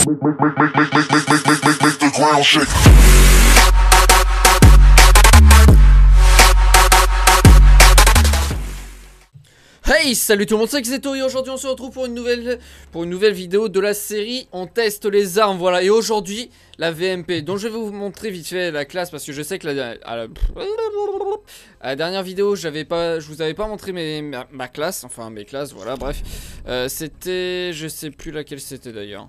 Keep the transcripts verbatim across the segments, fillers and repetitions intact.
Hey, salut tout le monde, c'est Xeto et aujourd'hui on se retrouve pour une nouvelle pour une nouvelle vidéo de la série On teste les armes, voilà. Et aujourd'hui, la V M P, dont je vais vous montrer vite fait la classe parce que je sais que la, à la, à la dernière vidéo, j'avais pas, je vous avais pas montré mes, ma, ma classe, enfin mes classes, voilà, bref. Euh, c'était, je sais plus laquelle c'était d'ailleurs.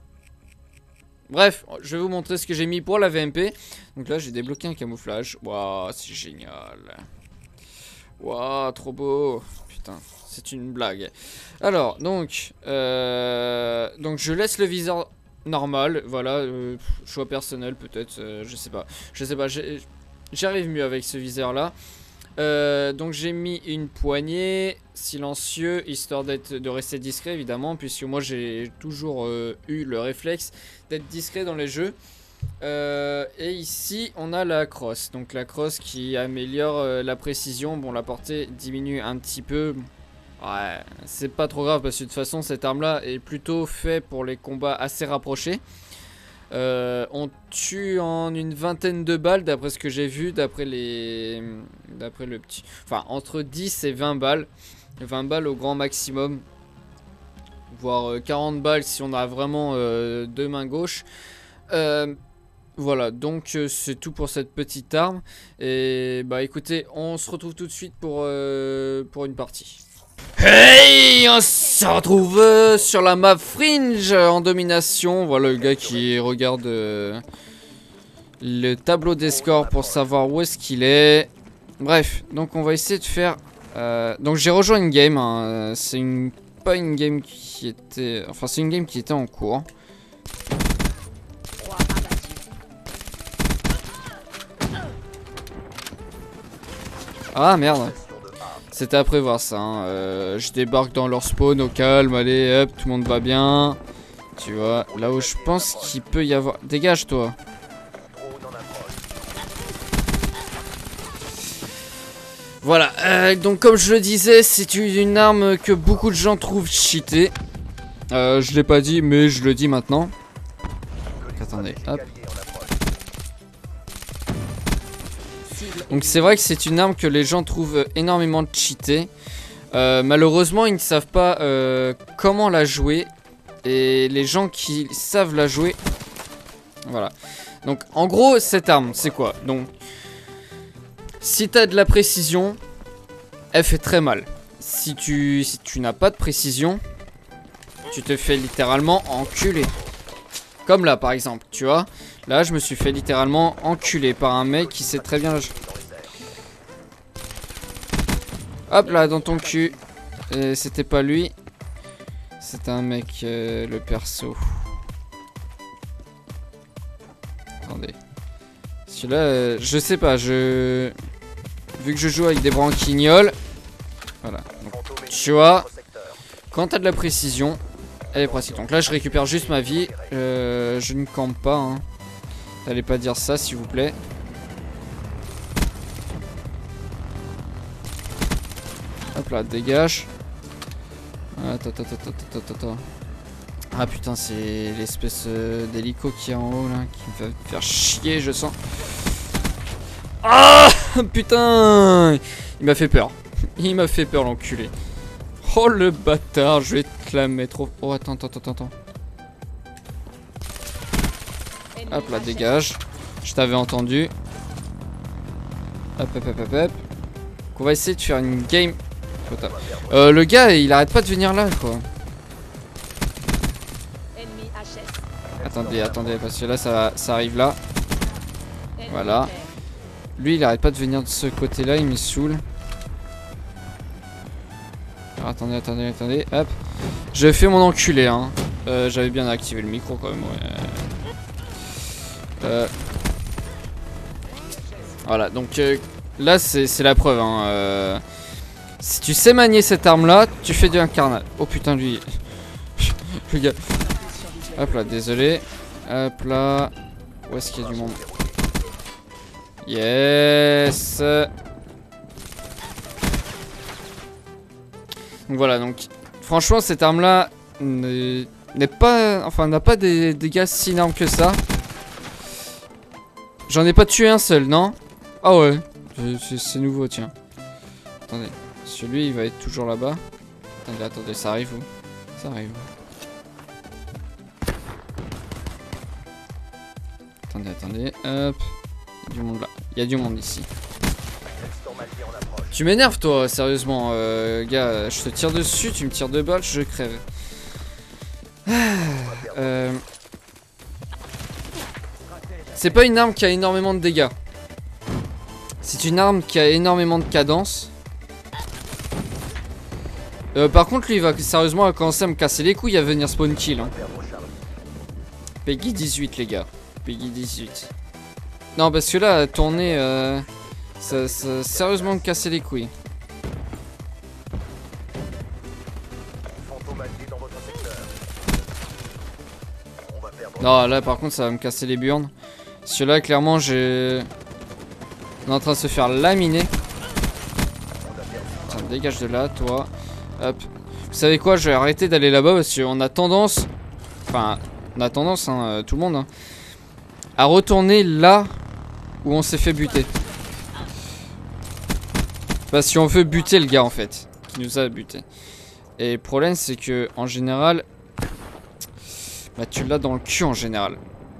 Bref, je vais vous montrer ce que j'ai mis pour la V M P. Donc là, j'ai débloqué un camouflage. Waouh, c'est génial. Waouh, trop beau. Putain, c'est une blague. Alors, donc, euh, donc je laisse le viseur normal. Voilà, euh, choix personnel peut-être. Euh, je sais pas. Je sais pas. J'arrive mieux avec ce viseur-là. Euh, donc j'ai mis une poignée, silencieux, histoire d'être, de rester discret évidemment, puisque moi j'ai toujours euh, eu le réflexe d'être discret dans les jeux. Euh, et ici on a la crosse, donc la crosse qui améliore euh, la précision. Bon, la portée diminue un petit peu. Ouais, c'est pas trop grave parce que de toute façon cette arme là est plutôt fait pour les combats assez rapprochés. Euh, on tue en une vingtaine de balles d'après ce que j'ai vu, d'après les, d'après le petit, enfin entre dix et vingt balles, vingt balles au grand maximum, voire quarante balles si on a vraiment euh, deux mains gauches. Euh, voilà, donc euh, c'est tout pour cette petite arme. Et bah écoutez, on se retrouve tout de suite pour, euh, pour une partie. Hey, on se retrouve euh, sur la map Fringe en domination. Voilà le gars qui regarde euh, le tableau des scores pour savoir où est-ce qu'il est. Bref, donc on va essayer de faire... Euh, donc j'ai rejoint une game, hein. C'est une... pas une game qui était... Enfin c'est une game qui était en cours. Ah merde. C'était à prévoir ça, hein. euh, je débarque dans leur spawn au calme, allez hop, tout le monde va bien. Tu vois, là où je pense qu'il peut y avoir... Dégage toi. Voilà, euh, donc comme je le disais, c'est une arme que beaucoup de gens trouvent cheatée. Euh, je l'ai pas dit, mais je le dis maintenant. Attendez, hop. Donc c'est vrai que c'est une arme que les gens trouvent énormément cheatée. Euh, malheureusement, ils ne savent pas euh, comment la jouer. Et les gens qui savent la jouer... Voilà. Donc en gros, cette arme, c'est quoi? Donc, si tu as de la précision, elle fait très mal. Si tu, si tu n'as pas de précision, tu te fais littéralement enculer. Comme là par exemple, tu vois. Là, je me suis fait littéralement enculer par un mec qui sait très bien la jouer. Hop là, dans ton cul. C'était pas lui. C'était un mec, euh, le perso. Attendez. Celui-là, euh, je sais pas, je... Vu que je joue avec des branquignoles. Voilà. Donc, tu vois, quand t'as de la précision, elle est pratique. Donc là, je récupère juste ma vie. Euh, je ne campe pas, hein. T'allez pas dire ça, s'il vous plaît. Hop là, dégage. Attends, attends, attends, attends, attends. Ah putain, c'est l'espèce euh, d'hélico qui est en haut là, qui me fait faire chier, je sens. Ah putain, il m'a fait peur. Il m'a fait peur, l'enculé. Oh le bâtard, je vais te la mettre au... Oh attends, attends, attends, attends. Hop là, dégage. Je t'avais entendu. Hop, hop, hop, hop, hop. Donc on va essayer de faire une game. Euh, le gars, il arrête pas de venir là, quoi. Attendez, attendez, parce que là, ça, ça arrive là. Voilà. Lui, il arrête pas de venir de ce côté-là, il me saoule. Alors, attendez, attendez, attendez, hop. Je fais mon enculé, hein. Euh, J'avais bien activé le micro, quand même, ouais. Euh... Voilà, donc euh, là, c'est la preuve, hein. Euh... Si tu sais manier cette arme là, tu fais du incarnal. Oh putain, lui. Le gars. Hop là, désolé. Hop là. Où est-ce qu'il y a du monde? Yes. Donc voilà, donc franchement cette arme là, je n'est pas... Enfin, n'a pas des dégâts si énormes que ça. J'en ai pas tué un seul, non? Ah ouais, c'est nouveau, tiens. Attendez, celui il va être toujours là-bas. Attendez, attendez, ça arrive où? Ça arrive où? Attendez, attendez, hop. Il y a du monde là, il y a du monde ici. Tu m'énerves toi, sérieusement, euh, gars, je te tire dessus, tu me tires deux balles, je crève. Ah, euh... C'est pas une arme qui a énormément de dégâts. C'est une arme qui a énormément de cadence. Euh, par contre, lui, il va sérieusement à commencer à me casser les couilles à venir spawn kill. Hein. Peggy dix-huit, les gars. Peggy dix-huit. Non, parce que là, tourner, euh, ça, ça sérieusement me casser les couilles. Non, là, par contre, ça va me casser les burnes. Celui-là, clairement, j'ai... On est en train de se faire laminer. Tiens, dégage de là, toi. Hop. Vous savez quoi, je vais arrêter d'aller là-bas parce qu'on a tendance... Enfin, on a tendance, hein, tout le monde, hein, à retourner là où on s'est fait buter. Parce qu'on veut buter le gars, en fait, qui nous a buté. Et le problème, c'est que en général... Bah, tu l'as dans le cul, en général.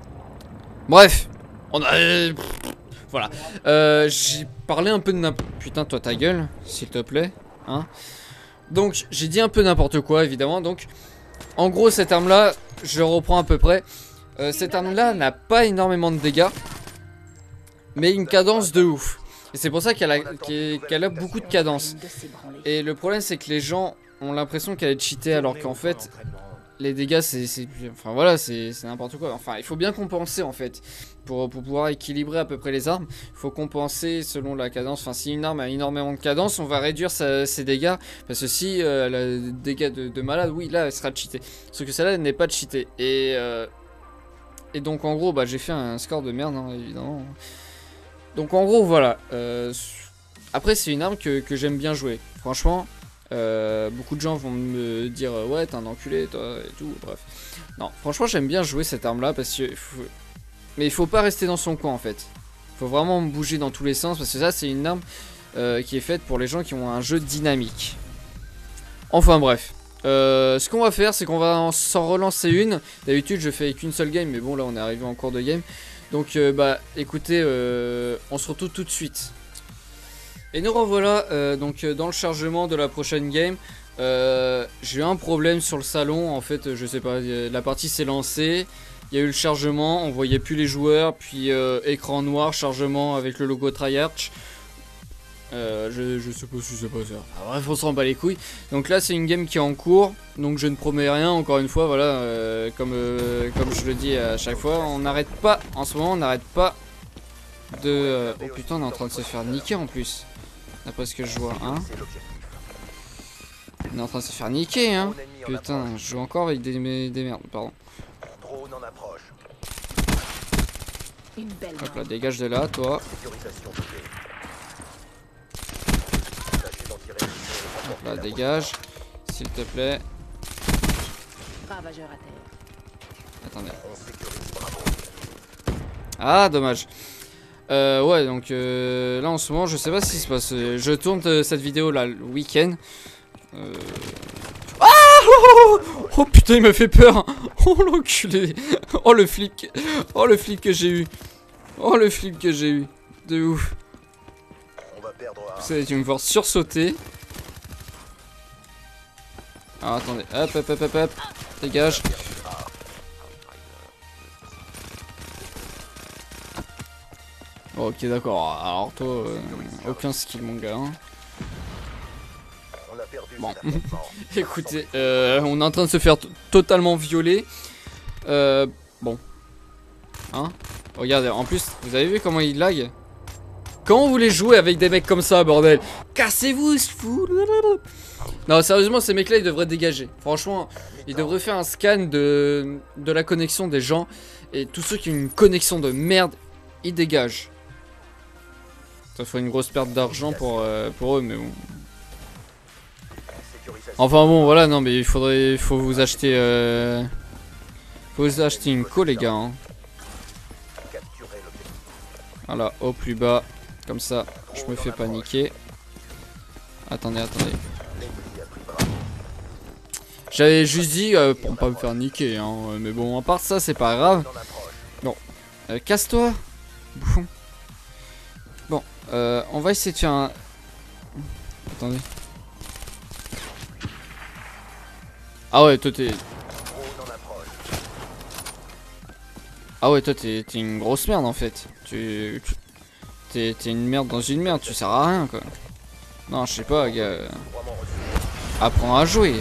Bref. On a... Euh, voilà. Euh, j'ai parlé un peu de n'importe... Putain, toi, ta gueule, s'il te plaît. Hein. Donc, j'ai dit un peu n'importe quoi, évidemment. Donc, en gros, cette arme-là, je reprends à peu près. Euh, cette arme-là n'a pas énormément de dégâts. Mais une cadence de ouf. Et c'est pour ça qu'elle a, qu'elle a beaucoup de cadence. Et le problème, c'est que les gens ont l'impression qu'elle est cheatée, alors qu'en fait... Les dégâts, c'est... Enfin voilà, c'est n'importe quoi. Enfin, il faut bien compenser en fait. Pour, pour pouvoir équilibrer à peu près les armes, il faut compenser selon la cadence. Enfin, si une arme a énormément de cadence, on va réduire sa, ses dégâts. Parce que si euh, elle a des dégâts de, de malade, oui, là, elle sera cheatée. Sauf que celle-là, elle n'est pas cheatée. Et, euh, et donc, en gros, bah, j'ai fait un score de merde, hein, évidemment. Donc, en gros, voilà. Euh, après, c'est une arme que, que j'aime bien jouer. Franchement... Euh, beaucoup de gens vont me dire euh, ouais t'es un enculé toi et tout, bref. Non, franchement j'aime bien jouer cette arme là parce que faut... Mais il faut pas rester dans son coin en fait. Faut vraiment bouger dans tous les sens parce que ça c'est une arme euh, qui est faite pour les gens qui ont un jeu dynamique. Enfin bref. Euh, ce qu'on va faire c'est qu'on va s'en relancer une. D'habitude je fais qu'une seule game mais bon là on est arrivé en cours de game. Donc euh, bah écoutez euh, on se retrouve tout de suite. Et nous revoilà euh, donc dans le chargement de la prochaine game. euh, J'ai eu un problème sur le salon. En fait je sais pas, la partie s'est lancée. Il y a eu le chargement, on voyait plus les joueurs. Puis euh, écran noir, chargement avec le logo Tryarch. euh, je, je sais pas si c'est pas ça. Ah, bref on s'en bat les couilles. Donc là c'est une game qui est en cours. Donc je ne promets rien encore une fois. Voilà euh, comme, euh, comme je le dis à chaque fois. On n'arrête pas, en ce moment on n'arrête pas de... Euh... Oh putain on est en train de se faire niquer en plus. D'après ce que je vois, hein. On est en train de se faire niquer, hein. Putain, je joue encore avec des, des merdes, pardon. Hop là, dégage de là, toi. Hop là, dégage. S'il te plaît. Attendez. Ah, dommage. Euh, ouais donc euh, là en ce moment je sais pas ce qui se passe. Je tourne euh, cette vidéo là le week-end. euh... Ah oh, oh, oh putain il m'a fait peur. Oh l'enculé. Oh le flip. Oh le flip que j'ai eu. Oh le flip que j'ai eu. De ouf. Ça va me voir sursauter. Alors attendez. Hop hop hop hop hop. Dégage. Oh, ok d'accord, alors toi, euh, aucun skill mon gars. Hein. Bon, écoutez, euh, on est en train de se faire totalement violer. Euh, bon. Hein. Regardez, en plus, vous avez vu comment il lag? Comment vous voulez jouer avec des mecs comme ça, bordel? Cassez-vous, ce fou. Non, sérieusement, ces mecs-là, ils devraient dégager. Franchement, ils devraient faire un scan de, de la connexion des gens. Et tous ceux qui ont une connexion de merde, ils dégagent. Ça ferait une grosse perte d'argent pour, euh, pour eux, mais bon. Enfin bon, voilà, non, mais il faudrait, il faut vous acheter, euh, Faut acheter une co les gars hein. Voilà, au plus bas. Comme ça, je me fais paniquer. Attendez, attendez. J'avais juste dit euh, pour pas me faire niquer hein. Mais bon, à part ça, c'est pas grave. Bon, euh, casse-toi, bouffon. Bon, euh, on va essayer de faire un... Attendez. Ah ouais, toi t'es... Ah ouais, toi t'es une grosse merde en fait. Tu... T'es une merde dans une merde, tu sers à rien quoi. Non, je sais pas, gars. Apprends à jouer.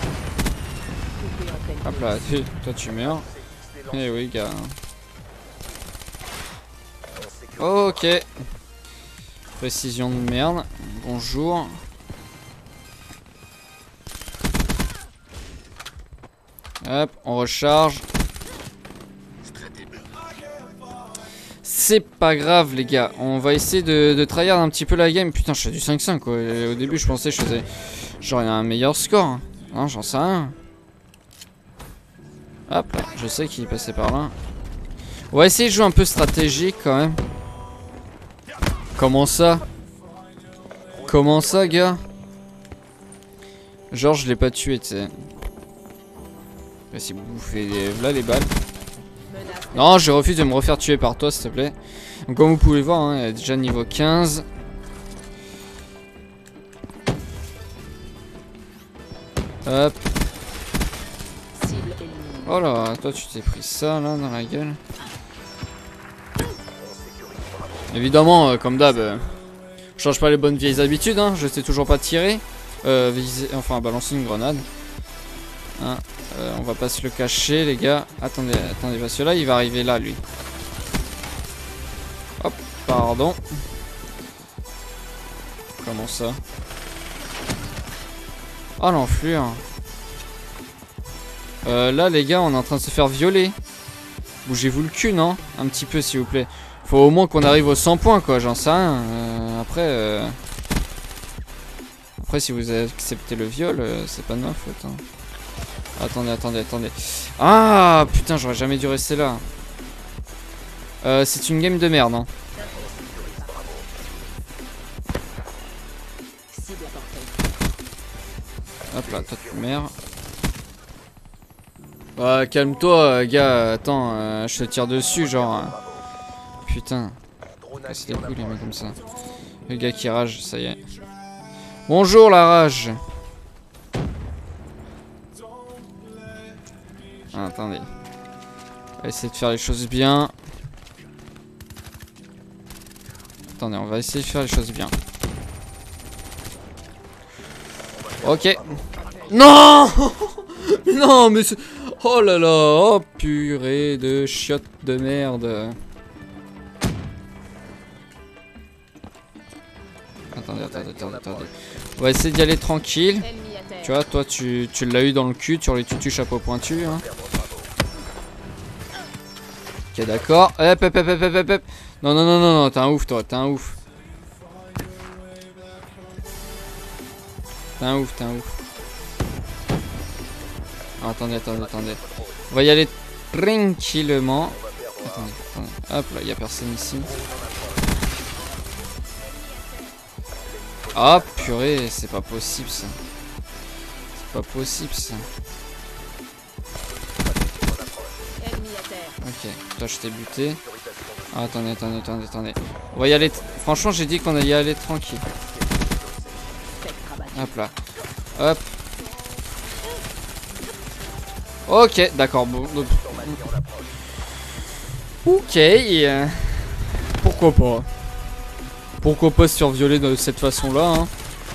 Hop là, toi tu meurs. Eh oui, gars. Ok. Précision de merde. Bonjour. Hop, on recharge. C'est pas grave les gars, on va essayer de, de tryhard un petit peu la game. Putain, je fais du cinq cinq quoi. Et au début je pensais que je faisais genre un meilleur score. Non, j'en sais rien. Hop là, je sais qu'il passait par là. On va essayer de jouer un peu stratégique quand même. Comment ça? Comment ça gars? Genre je l'ai pas tué tu sais. Va essayer de bouffer les... là les balles. Non, je refuse de me refaire tuer par toi, s'il te plaît. Donc, comme vous pouvez voir, hein, il est déjà niveau quinze. Hop. Oh là, toi, tu t'es pris ça, là, dans la gueule. Évidemment, euh, comme d'hab, euh, je change pas les bonnes vieilles habitudes, hein. Je sais toujours pas tirer. Euh, viser, enfin, balancer une grenade. Hein. Euh, on va pas se le cacher les gars. Attendez, attendez, parce que là il va arriver là lui. Hop, pardon. Comment ça? Oh l'enflure. Euh, là les gars on est en train de se faire violer. Bougez-vous le cul non? Un petit peu s'il vous plaît. Faut au moins qu'on arrive aux cent points quoi, j'en sais rien. Euh, après... Euh... Après si vous acceptez le viol, euh, c'est pas de ma faute hein. Attendez, attendez, attendez. Ah putain, j'aurais jamais dû rester là. Euh, c'est une game de merde, hein. Hop là, toi tu meurs. Bah, calme-toi, gars. Attends, euh, je te tire dessus, genre. Putain. C'est des couilles, les mecs comme ça. Le gars qui rage, ça y est. Bonjour la rage. Ah, attendez. On va essayer de faire les choses bien. Attendez, on va essayer de faire les choses bien. Ok. Non. Non, mais c'est... Oh là là. Oh purée de chiottes de merde. Attendez, attendez, attendez, attendez. On va essayer d'y aller tranquille. Tu vois, toi, tu, tu l'as eu dans le cul. Tu aurais tutu chapeau pointu. Hein. Ok, d'accord. Hop, hop, hop, hop, hop, hop. Non, non, non, non, non. T'es un ouf, toi. T'es un ouf. T'es un ouf, t'es un ouf. Oh, attendez, attendez, attendez. On va y aller tranquillement. Attendez, attendez. Hop là, il n'y a personne ici. Ah, purée, c'est pas possible ça. C'est pas possible ça. Ok, toi je t'ai buté. Ah, attendez, attendez, attendez, attendez. On va y aller. Franchement, j'ai dit qu'on allait y aller tranquille. Hop là. Hop. Ok, d'accord. Bon. Ok. Pourquoi pas. Pourquoi pas se faire violer de cette façon-là, hein.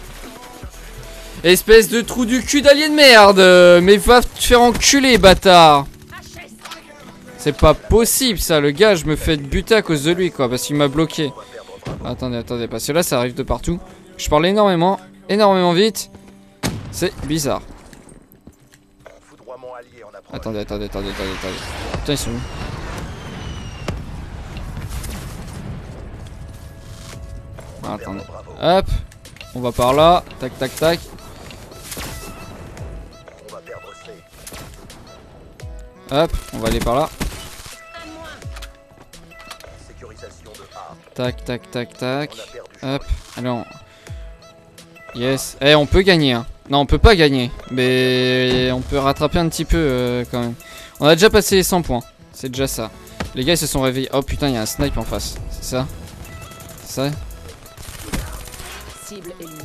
Espèce de trou du cul d'alien de merde. Mais va te faire enculer, bâtard. C'est pas possible, ça. Le gars, je me fais buter à cause de lui, quoi. Parce qu'il m'a bloqué. Attendez, attendez. Parce que là, ça arrive de partout. Je parle énormément. Énormément vite. C'est bizarre. Attendez, attendez, attendez, attendez, attendez. Putain, ils sont où? Ah, attendez. Hop. On va par là. Tac, tac, tac. Hop, on va aller par là. Tac, tac, tac, tac. Hop, allons. Yes. Eh, on peut gagner. Hein. Non, on peut pas gagner. Mais on peut rattraper un petit peu euh, quand même. On a déjà passé les cent points. C'est déjà ça. Les gars, ils se sont réveillés. Oh putain, il y a un snipe en face. C'est ça? C'est ça? Cible éliminée.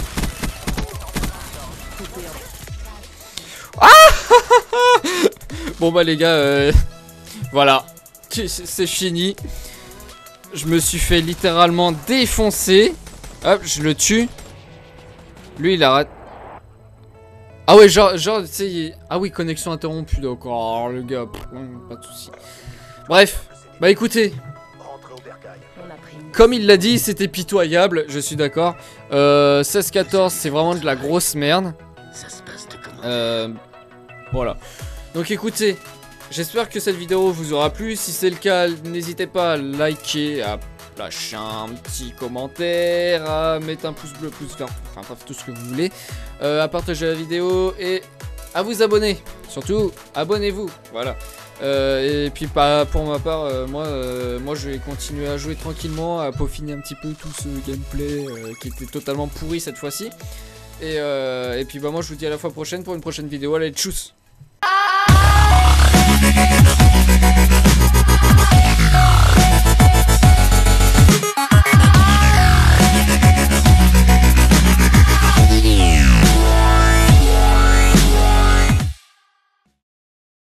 Ah bon bah les gars, euh, voilà, c'est fini. Je me suis fait littéralement défoncer. Hop, je le tue. Lui il arrête. Ah ouais, genre, genre tu sais, il... ah oui, connexion interrompue, d'accord. Oh, le gars, pff, pas de soucis. Bref, bah écoutez, comme il l'a dit, c'était pitoyable, je suis d'accord. euh, seize quatorze, c'est vraiment de la grosse merde. Euh, voilà. Donc écoutez, j'espère que cette vidéo vous aura plu. Si c'est le cas, n'hésitez pas à liker, à lâcher un petit commentaire, à mettre un pouce bleu, pouce vert, enfin bref, tout ce que vous voulez, euh, à partager la vidéo et à vous abonner. Surtout, abonnez-vous. Voilà. Euh, et puis pas pour ma part, euh, moi, euh, moi je vais continuer à jouer tranquillement, à peaufiner un petit peu tout ce gameplay euh, qui était totalement pourri cette fois-ci. Et, euh, et puis bah moi je vous dis à la fois prochaine pour une prochaine vidéo. Allez, tchuss!